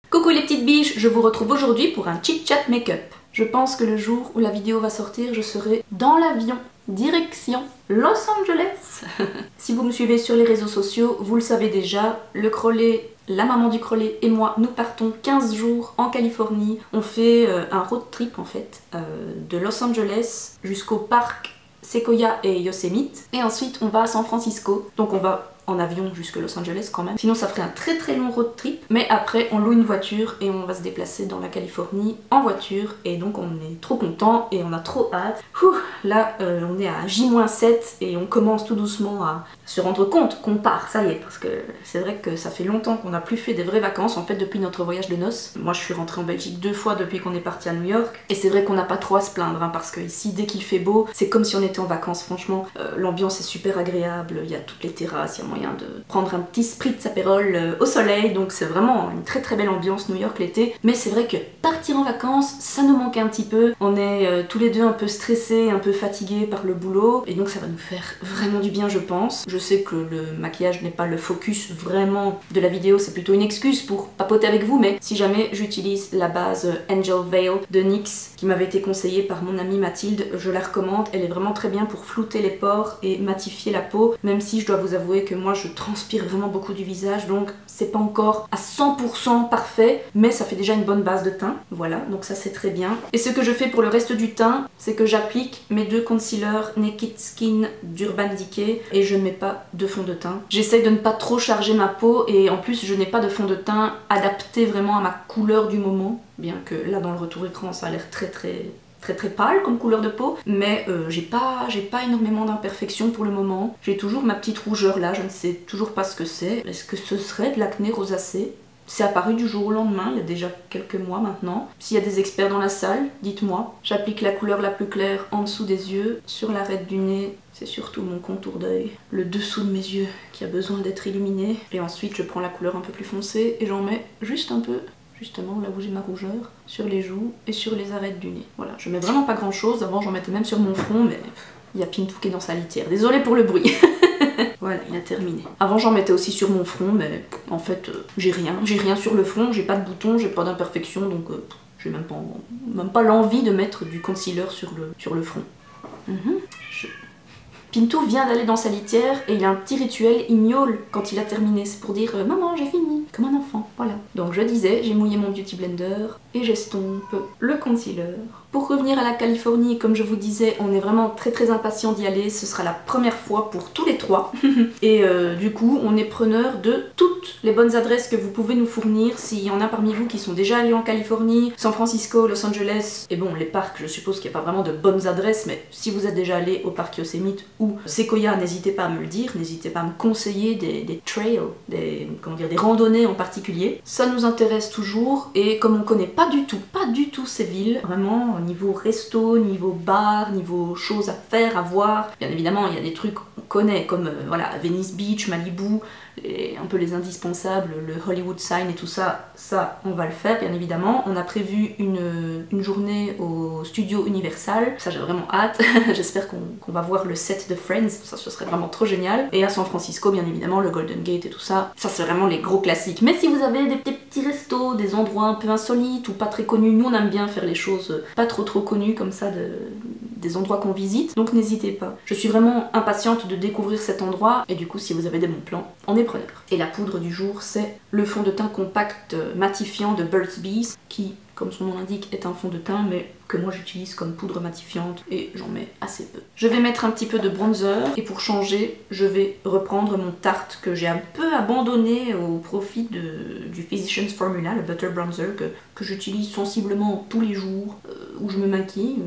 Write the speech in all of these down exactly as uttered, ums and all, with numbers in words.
Coucou les petites biches, je vous retrouve aujourd'hui pour un chit-chat make-up. Je pense que le jour où la vidéo va sortir, je serai dans l'avion, direction Los Angeles. Si vous me suivez sur les réseaux sociaux, vous le savez déjà, le Crowley, la maman du Crowley et moi, nous partons quinze jours en Californie. On fait euh, un road trip en fait, euh, de Los Angeles jusqu'au parc Sequoia et Yosemite. Et ensuite on va à San Francisco, donc on va en avion jusque Los Angeles quand même. Sinon ça ferait un très très long road trip. Mais après on loue une voiture et on va se déplacer dans la Californie en voiture. Et donc on est trop content et on a trop hâte. Ouh, là euh, on est à J moins sept et on commence tout doucement à se rendre compte qu'on part, ça y est. Parce que c'est vrai que ça fait longtemps qu'on n'a plus fait des vraies vacances en fait depuis notre voyage de noces. Moi je suis rentrée en Belgique deux fois depuis qu'on est parti à New York. Et c'est vrai qu'on n'a pas trop à se plaindre hein, parce que ici dès qu'il fait beau, c'est comme si on était en vacances franchement. Euh, L'ambiance est super agréable, il y a toutes les terrasses, il y a moyen de prendre un petit spritz apérol euh, au soleil, donc c'est vraiment une très très belle ambiance New York l'été. Mais c'est vrai que partir en vacances, ça nous manquait un petit peu. On est euh, tous les deux un peu stressés, un peu fatigués par le boulot, et donc ça va nous faire vraiment du bien je pense. Je sais que le maquillage n'est pas le focus vraiment de la vidéo, c'est plutôt une excuse pour papoter avec vous, mais si jamais j'utilise la base Angel Veil de N Y X qui m'avait été conseillée par mon amie Mathilde, je la recommande, elle est vraiment très bien pour flouter les pores et matifier la peau, même si je dois vous avouer que moi je transpire vraiment beaucoup du visage, donc c'est pas encore à cent pour cent parfait, mais ça fait déjà une bonne base de teint, voilà, donc ça c'est très bien. Et ce que je fais pour le reste du teint, c'est que j'applique mes deux concealers Naked Skin d'Urban Decay et je ne mets pas de fond de teint. J'essaye de ne pas trop charger ma peau et en plus je n'ai pas de fond de teint adapté vraiment à ma couleur du moment, bien que là dans le retour écran ça a l'air très très... très très pâle comme couleur de peau, mais euh, j'ai pas, j'ai pas énormément d'imperfections pour le moment. J'ai toujours ma petite rougeur là, je ne sais toujours pas ce que c'est. Est-ce que ce serait de l'acné rosacée? C'est apparu du jour au lendemain, il y a déjà quelques mois maintenant. S'il y a des experts dans la salle, dites-moi. J'applique la couleur la plus claire en dessous des yeux, sur l'arête du nez, c'est surtout mon contour d'œil, le dessous de mes yeux qui a besoin d'être illuminé. Et ensuite je prends la couleur un peu plus foncée et j'en mets juste un peu, justement là où j'ai ma rougeur, sur les joues et sur les arêtes du nez. Voilà, je mets vraiment pas grand chose, avant j'en mettais même sur mon front, mais il y a Pintou qui est dans sa litière. Désolée pour le bruit. Voilà, il a terminé. Avant j'en mettais aussi sur mon front, mais en fait euh, j'ai rien. J'ai rien sur le front, j'ai pas de boutons, j'ai pas d'imperfection, donc euh, j'ai même pas, même pas l'envie de mettre du concealer sur le, sur le front. Mm-hmm. je... Pintou vient d'aller dans sa litière et il a un petit rituel, il miaule quand il a terminé, c'est pour dire euh, « Maman, j'ai fini », comme un enfant, voilà. Donc je disais, j'ai mouillé mon Beauty Blender et j'estompe le concealer. Pour revenir à la Californie, comme je vous disais, on est vraiment très très impatient d'y aller, ce sera la première fois pour tous les trois. Et euh, du coup, on est preneur de toutes les bonnes adresses que vous pouvez nous fournir. S'il y en a parmi vous qui sont déjà allés en Californie, San Francisco, Los Angeles, et bon, les parcs, je suppose qu'il n'y a pas vraiment de bonnes adresses, mais si vous êtes déjà allé au parc Yosemite ou Sequoia, n'hésitez pas à me le dire, n'hésitez pas à me conseiller des, des trails, des, comment dire, des randonnées en particulier. Ça nous intéresse toujours, et comme on connaît pas du tout, pas du tout ces villes, vraiment, niveau resto, niveau bar, niveau choses à faire, à voir. Bien évidemment, il y a des trucs qu'on connaît, comme euh, voilà, Venice Beach, Malibu, les, un peu les indispensables, le Hollywood Sign et tout ça, ça, on va le faire, bien évidemment. On a prévu une, une journée au studio Universal, ça j'ai vraiment hâte. J'espère qu'on qu'on va voir le set de Friends, ça ce serait vraiment trop génial. Et à San Francisco, bien évidemment, le Golden Gate et tout ça, ça c'est vraiment les gros classiques. Mais si vous avez des, des petits restos, des endroits un peu insolites ou pas très connus, nous on aime bien faire les choses pas trop trop connus comme ça, de, des endroits qu'on visite, donc n'hésitez pas. Je suis vraiment impatiente de découvrir cet endroit et du coup si vous avez des bons plans, on est preneur. Et la poudre du jour, c'est le fond de teint compact matifiant de Burt's Bees qui, comme son nom l'indique, est un fond de teint mais que moi j'utilise comme poudre matifiante et j'en mets assez peu. Je vais mettre un petit peu de bronzer et pour changer, je vais reprendre mon Tarte que j'ai un peu abandonné au profit de, du Physicians Formula, le Butter Bronzer que, que j'utilise sensiblement tous les jours euh, où je me maquille.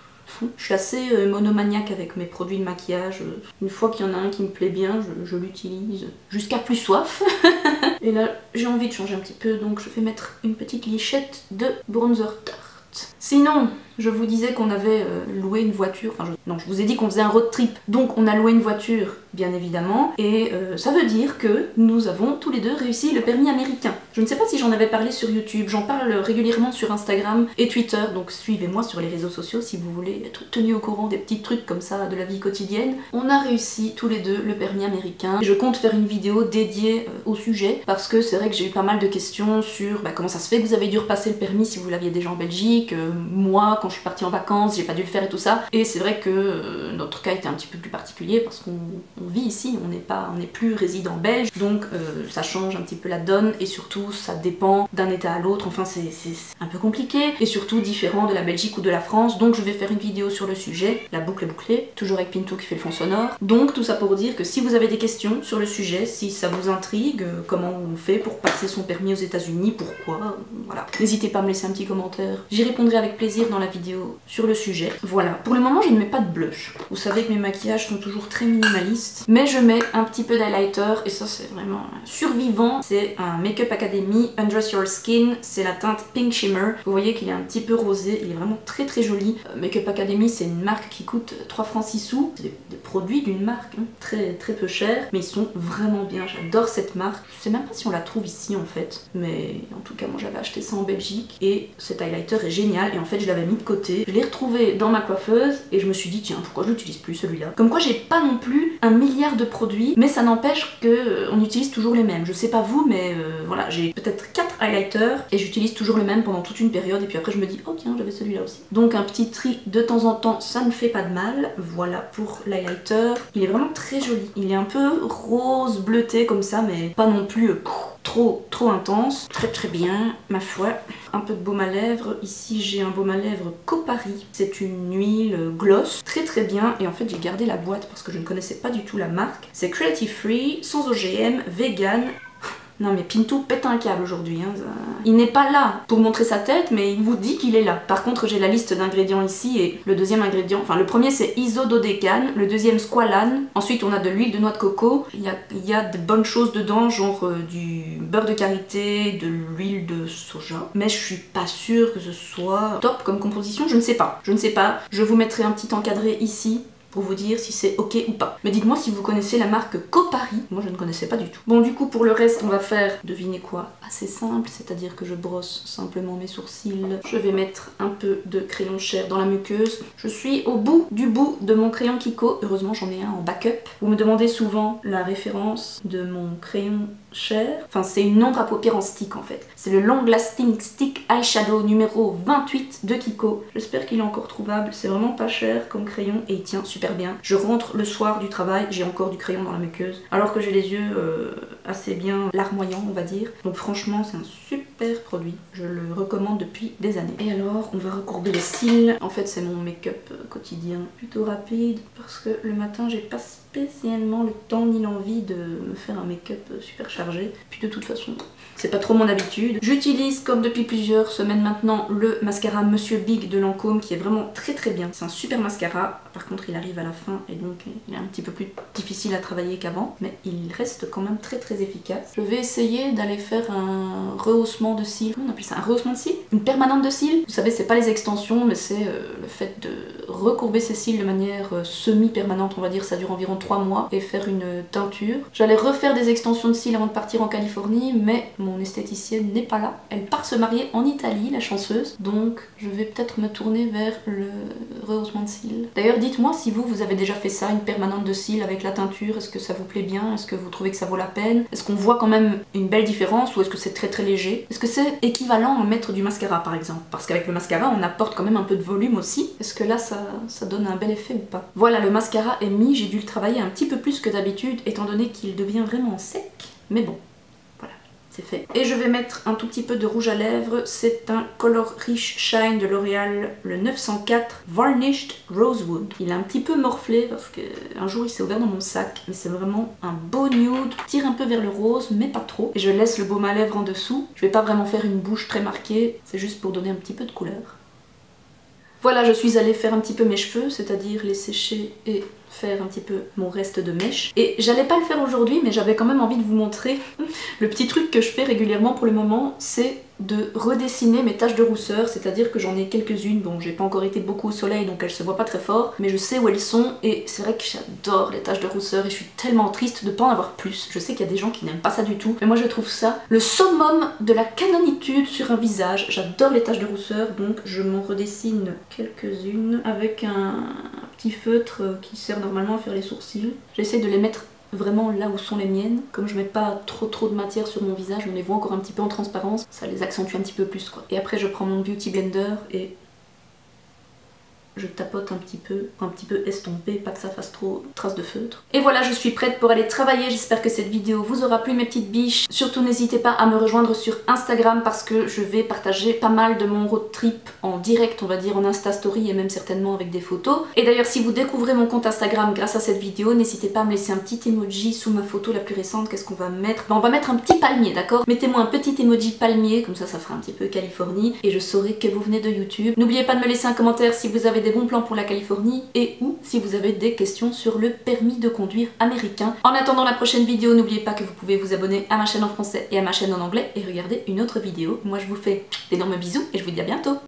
Je suis assez euh, monomaniaque avec mes produits de maquillage. Une fois qu'il y en a un qui me plaît bien, je, je l'utilise jusqu'à plus soif. Et là, j'ai envie de changer un petit peu, donc je vais mettre une petite lichette de bronzer Tarte. Sinon, je vous disais qu'on avait euh, loué une voiture, enfin je... non, je vous ai dit qu'on faisait un road trip, donc on a loué une voiture bien évidemment, et euh, ça veut dire que nous avons tous les deux réussi le permis américain. Je ne sais pas si j'en avais parlé sur YouTube, j'en parle régulièrement sur Instagram et Twitter, donc suivez-moi sur les réseaux sociaux si vous voulez être tenu au courant des petits trucs comme ça de la vie quotidienne. On a réussi tous les deux le permis américain. Je compte faire une vidéo dédiée euh, au sujet, parce que c'est vrai que j'ai eu pas mal de questions sur bah, comment ça se fait que vous avez dû repasser le permis si vous l'aviez déjà en Belgique, euh, moi quand je suis partie en vacances j'ai pas dû le faire et tout ça, et c'est vrai que euh, notre cas était un petit peu plus particulier parce qu'on on vit ici, on n'est pas, on n'est plus résident belge, donc euh, ça change un petit peu la donne, et surtout ça dépend d'un état à l'autre, enfin c'est un peu compliqué, et surtout différent de la Belgique ou de la France, donc je vais faire une vidéo sur le sujet, la boucle est bouclée, toujours avec Pintou qui fait le fond sonore. Donc tout ça pour dire que si vous avez des questions sur le sujet, si ça vous intrigue, euh, comment on fait pour passer son permis aux États-Unis, pourquoi, euh, voilà, n'hésitez pas à me laisser un petit commentaire, j'y répondrai avec plaisir dans la vidéo sur le sujet. Voilà, pour le moment je ne mets pas de blush, vous savez que mes maquillages sont toujours très minimalistes, mais je mets un petit peu d'highlighter, et ça c'est vraiment survivant, c'est un Make Up Academy Undress Your Skin, c'est la teinte Pink Shimmer, vous voyez qu'il est un petit peu rosé, il est vraiment très très joli. euh, Make Up Academy c'est une marque qui coûte trois francs six sous, c'est des, des produits d'une marque hein, très très peu cher, mais ils sont vraiment bien, j'adore cette marque, je sais même pas si on la trouve ici en fait, mais en tout cas moi j'avais acheté ça en Belgique, et cet highlighter est génial, et en fait je l'avais mis de côté, je l'ai retrouvé dans ma coiffeuse, et je me suis dit tiens pourquoi je l'utilise plus celui-là. Comme quoi j'ai pas non plus un milliard de produits, mais ça n'empêche que euh, on utilise toujours les mêmes, je sais pas vous, mais euh, voilà, j'ai peut-être quatre highlighters, et j'utilise toujours le même pendant toute une période, et puis après je me dis oh tiens j'avais celui-là aussi. Donc un petit tri de temps en temps, ça ne fait pas de mal. Voilà pour l'highlighter, il est vraiment très joli, il est un peu rose bleuté comme ça, mais pas non plus euh, trop trop intense, très très bien ma foi. Un peu de baume à lèvres, ici j'ai un baume à lèvres Copari, c'est une huile gloss, très très bien, et en fait j'ai gardé la boîte parce que je ne connaissais pas du tout la marque. C'est cruelty free, sans O G M, vegan. Non mais Pintou pète un câble aujourd'hui, hein. Il n'est pas là pour montrer sa tête, mais il vous dit qu'il est là. Par contre j'ai la liste d'ingrédients ici, et le deuxième ingrédient, enfin le premier c'est isododécane, le deuxième squalane, ensuite on a de l'huile de noix de coco, il y a, il y a de bonnes choses dedans, genre euh, du beurre de karité, de l'huile de soja, mais je suis pas sûre que ce soit top comme composition, je ne sais pas, je ne sais pas, je vous mettrai un petit encadré ici pour vous dire si c'est ok ou pas. Mais dites-moi si vous connaissez la marque Copari, moi je ne connaissais pas du tout. Bon du coup pour le reste on va faire, devinez quoi, assez simple, c'est-à-dire que je brosse simplement mes sourcils, je vais mettre un peu de crayon Cher dans la muqueuse, je suis au bout du bout de mon crayon Kiko, heureusement j'en ai un en backup. Vous me demandez souvent la référence de mon crayon Cher, enfin c'est une ombre à paupières en stick en fait, c'est le Long Lasting Stick Eyeshadow numéro vingt-huit de Kiko, j'espère qu'il est encore trouvable, c'est vraiment pas cher comme crayon et il tient super bien. Je rentre le soir du travail, j'ai encore du crayon dans la muqueuse, alors que j'ai les yeux euh, assez bien larmoyants on va dire, donc franchement c'est un super produit, je le recommande depuis des années. Et alors on va recourber les cils, en fait c'est mon make-up quotidien plutôt rapide parce que le matin j'ai pas spécialement le temps ni l'envie de me faire un make-up super chargé, puis de toute façon c'est pas trop mon habitude. J'utilise comme depuis plusieurs semaines maintenant le mascara Monsieur Big de Lancôme qui est vraiment très très bien, c'est un super mascara, par contre il arrive à la fin et donc il est un petit peu plus difficile à travailler qu'avant, mais il reste quand même très très efficace. Je vais essayer d'aller faire un rehaussement de cils, on appelle ça un rehaussement de cils, une permanente de cils, vous savez c'est pas les extensions mais c'est euh, le fait de recourber ses cils de manière euh, semi-permanente on va dire, ça dure environ trois mois, et faire une teinture. J'allais refaire des extensions de cils avant de partir en Californie, mais mon esthéticienne n'est pas là, elle part se marier en Italie, la chanceuse, donc je vais peut-être me tourner vers le rehaussement de cils. D'ailleurs dites-moi si vous, vous avez déjà fait ça, une permanente de cils avec la teinture, est-ce que ça vous plaît bien, est-ce que vous trouvez que ça vaut la peine, est-ce qu'on voit quand même une belle différence ou est-ce que c'est très très léger, est-ce que c'est équivalent à mettre du mascara par exemple, parce qu'avec le mascara on apporte quand même un peu de volume aussi, est-ce que là ça, ça donne un bel effet ou pas. Voilà, le mascara est mis, j'ai dû le travailler un petit peu plus que d'habitude étant donné qu'il devient vraiment sec, mais bon, voilà, c'est fait. Et je vais mettre un tout petit peu de rouge à lèvres, c'est un Color Rich Shine de L'Oréal, le neuf cent quatre Varnished Rosewood. Il est un petit peu morflé parce que un jour il s'est ouvert dans mon sac, mais c'est vraiment un beau nude, tire un peu vers le rose mais pas trop. Et je laisse le baume à lèvres en dessous, je vais pas vraiment faire une bouche très marquée, c'est juste pour donner un petit peu de couleur. Voilà, je suis allée faire un petit peu mes cheveux, c'est-à-dire les sécher et faire un petit peu mon reste de mèche. Et j'allais pas le faire aujourd'hui, mais j'avais quand même envie de vous montrer le petit truc que je fais régulièrement pour le moment, c'est de redessiner mes taches de rousseur, c'est-à-dire que j'en ai quelques-unes, bon j'ai pas encore été beaucoup au soleil donc elles se voient pas très fort, mais je sais où elles sont et c'est vrai que j'adore les taches de rousseur et je suis tellement triste de pas en avoir plus. Je sais qu'il y a des gens qui n'aiment pas ça du tout, mais moi je trouve ça le summum de la canonitude sur un visage. J'adore les taches de rousseur, donc je m'en redessine quelques-unes avec un petit feutre qui sert normalement à faire les sourcils. J'essaie de les mettre vraiment là où sont les miennes. Comme je mets pas trop trop de matière sur mon visage, on les voit encore un petit peu en transparence, ça les accentue un petit peu plus quoi. Et après je prends mon Beauty Blender et je tapote un petit peu, un petit peu estompé, pas que ça fasse trop trace de feutre. Et voilà, je suis prête pour aller travailler. J'espère que cette vidéo vous aura plu mes petites biches. Surtout n'hésitez pas à me rejoindre sur Instagram parce que je vais partager pas mal de mon road trip en direct, on va dire en Insta Story et même certainement avec des photos. Et d'ailleurs si vous découvrez mon compte Instagram grâce à cette vidéo, n'hésitez pas à me laisser un petit emoji sous ma photo la plus récente. Qu'est-ce qu'on va mettre? Ben, on va mettre un petit palmier, d'accord? Mettez-moi un petit emoji palmier, comme ça ça fera un petit peu Californie et je saurai que vous venez de YouTube. N'oubliez pas de me laisser un commentaire si vous avez des bons plans pour la Californie et ou si vous avez des questions sur le permis de conduire américain. En attendant la prochaine vidéo, n'oubliez pas que vous pouvez vous abonner à ma chaîne en français et à ma chaîne en anglais et regarder une autre vidéo. Moi je vous fais d'énormes bisous et je vous dis à bientôt.